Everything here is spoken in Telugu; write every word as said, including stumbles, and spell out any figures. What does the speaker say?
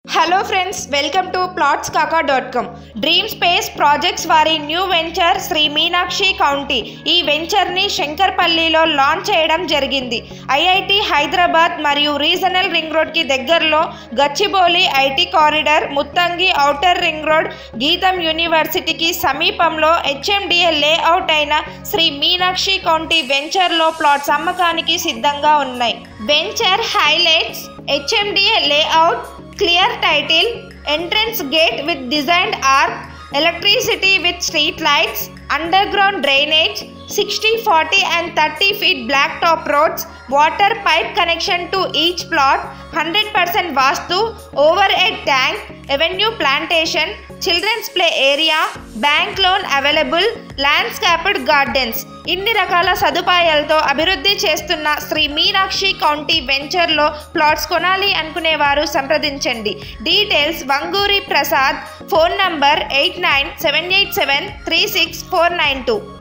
Hello friends, welcome to plots Kaka dot com. Dream Space Projects వారి new venture Shri Meenakshi County ఈ వెంచర్ని శంకర్పల్లిలో లాంచ్ చేయడం జరిగింది. ఐఐటి హైదరాబాద్ మరియు రీజనల్ రింగ్ రోడ్కి దగ్గరలో Gachibowli IT corridor, Muthangi outer ring road, GITAM యూనివర్సిటీకి సమీపంలో హెచ్ఎండిఏ లేఅవుట్ అయిన శ్రీ మీనాక్షి కౌంటీ వెంచర్లో ప్లాట్స్ అమ్మకానికి సిద్ధంగా ఉన్నాయి. Venture highlights: HMDA layout, clear title, entrance gate with designed arc, electricity with street lights, underground drainage, sixty, forty and thirty feet blacktop roads, water pipe connection to each plot, one hundred percent vastu, overhead tank, avenue plantation, children's play area, bank loan available, landscaped gardens. ఇన్ని రకాల సదుపాయాలతో అభివృద్ధి చేస్తున్న శ్రీ మీనాక్షి కౌంటీ వెంచర్లో ప్లాట్స్ కొనాలి అనుకునేవారు సంప్రదించండి. Details: Vanguri Prasad, phone number eight nine seven eight seven three six four nine two.